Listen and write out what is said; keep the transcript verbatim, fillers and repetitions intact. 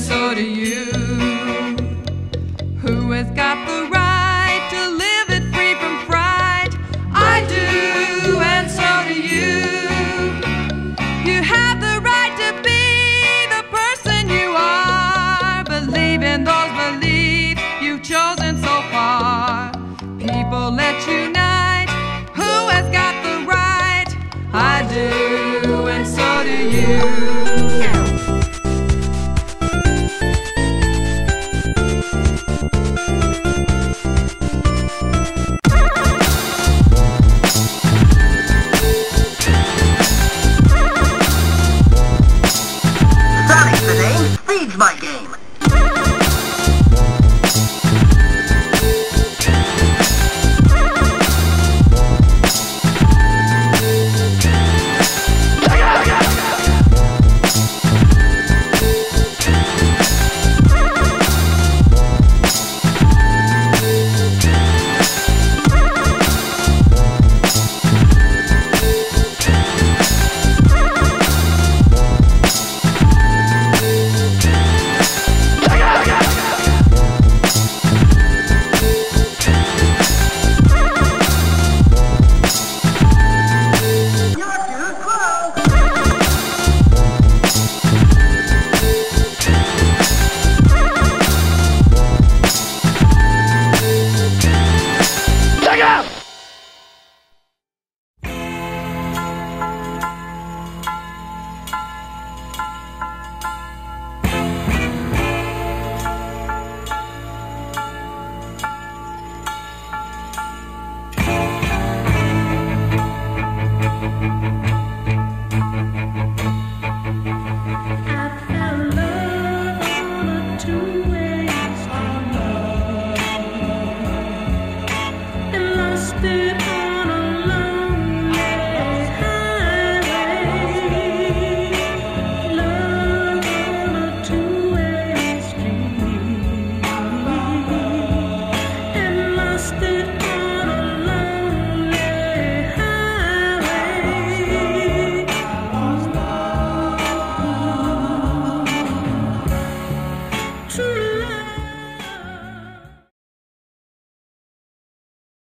so do you. Who has got the right to live it free from fright? I do, and so do you. You have the right to be the person you are. Believe in those beliefs you've chosen so far. People, let's unite. Who has got the right? I do, and so do you. Sonic's the name, feeds my game.